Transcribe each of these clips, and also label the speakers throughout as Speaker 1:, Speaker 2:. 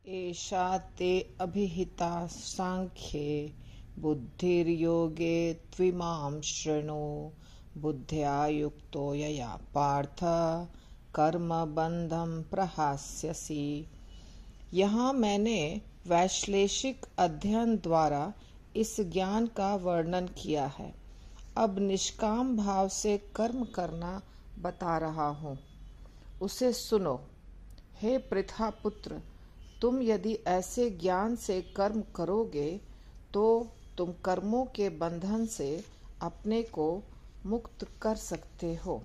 Speaker 1: एषा ते अभिहिता सांख्ये बुद्धिर्योगे त्विमां शृणु। बुद्ध्या युक्तो यया पार्थ कर्मबन्धं प्रहास्यसि। यहाँ मैंने वैश्लेषिक अध्ययन द्वारा इस ज्ञान का वर्णन किया है। अब निष्काम भाव से कर्म करना बता रहा हूँ, उसे सुनो। हे पृथा पुत्र, तुम यदि ऐसे ज्ञान से कर्म करोगे तो तुम कर्मों के बंधन से अपने को मुक्त कर सकते हो।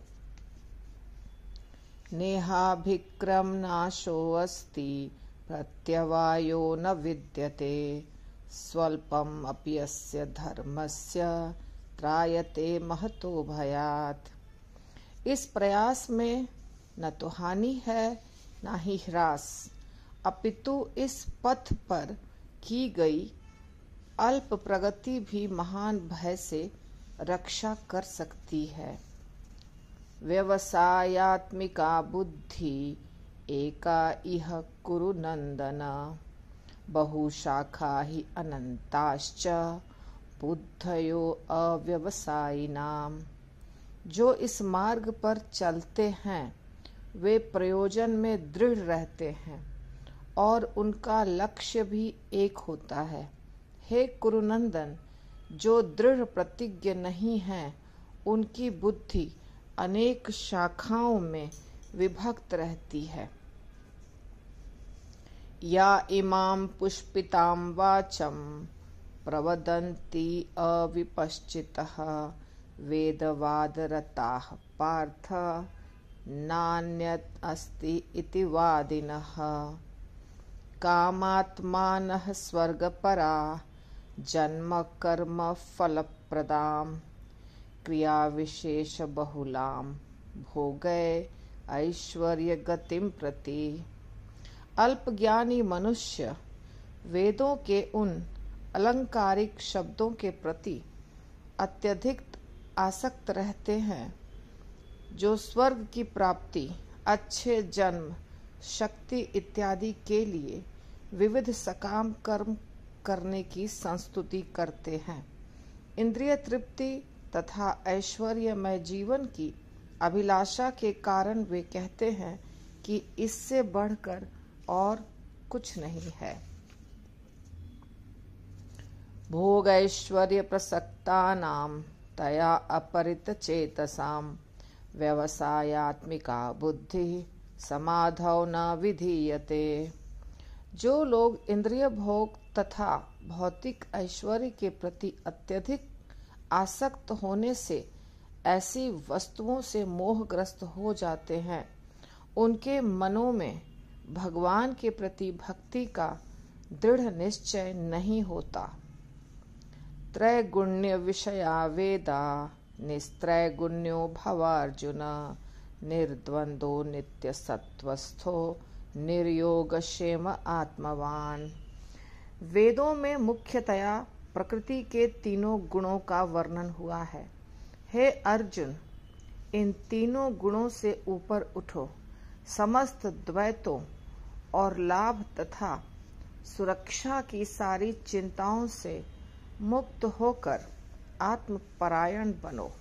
Speaker 1: नेहाभिक्रम नाशो अस्ति प्रत्यवायो न विद्यते। स्वल्पम अपि यस्य धर्मस्य त्रायते महतो भयात्। इस प्रयास में न तो हानि है न ही ह्रास, अपितु इस पथ पर की गई अल्प प्रगति भी महान भय से रक्षा कर सकती है। व्यवसायात्मिका बुद्धि एका इह कुरु नंदन। बहुशाखा हि अनंताश्च बुद्धयो अव्यवसायिनाम। जो इस मार्ग पर चलते हैं वे प्रयोजन में दृढ़ रहते हैं और उनका लक्ष्य भी एक होता है। हे कुरुनंदन, जो दृढ़ प्रतिज्ञ नहीं हैं, उनकी बुद्धि अनेक शाखाओं में विभक्त रहती है। या इमां पुष्पितां वाचं प्रवदन्ति अविपश्चितः वेदवादरताः पार्थ नान्यत् अस्ति इति वादिनः। कामात्मानः स्वर्गपरा जन्म कर्म फलप्रदां क्रियाविशेष बहुलां भोगै ऐश्वर्य गतिं प्रति। अल्पज्ञानी मनुष्य वेदों के उन अलंकारिक शब्दों के प्रति अत्यधिक आसक्त रहते हैं जो स्वर्ग की प्राप्ति, अच्छे जन्म, शक्ति इत्यादि के लिए विविध सकाम कर्म करने की संस्तुति करते हैं। इंद्रिय तृप्ति तथा ऐश्वर्यमय जीवन की अभिलाषा के कारण वे कहते हैं कि इससे बढ़कर और कुछ नहीं है। भोग ऐश्वर्य प्रसक्तानां तया अपरित चेतसां व्यवसायात्मिका बुद्धि समाधौ न विधीयते। जो लोग इंद्रिय भोग तथा भौतिक ऐश्वर्य के प्रति अत्यधिक आसक्त होने से ऐसी वस्तुओं से मोहग्रस्त हो जाते हैं, उनके मनों में भगवान के प्रति भक्ति का दृढ़ निश्चय नहीं होता। त्रैगुण्य विषया वेदा निस्त्रैगुण्यो भवार्जुन। निर्द्वंदो नित्य सत्वस्थो निर्योगक्षेम आत्मवान। वेदों में मुख्यतया प्रकृति के तीनों गुणों का वर्णन हुआ है। हे अर्जुन, इन तीनों गुणों से ऊपर उठो। समस्त द्वैतों और लाभ तथा सुरक्षा की सारी चिंताओं से मुक्त होकर आत्मपरायण बनो।